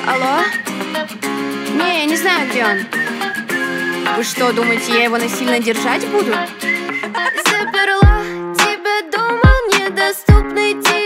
Алло? Не, я не знаю, где он. Вы что, думаете, я его насильно держать буду? Заперла тебя дома, недоступный тебе.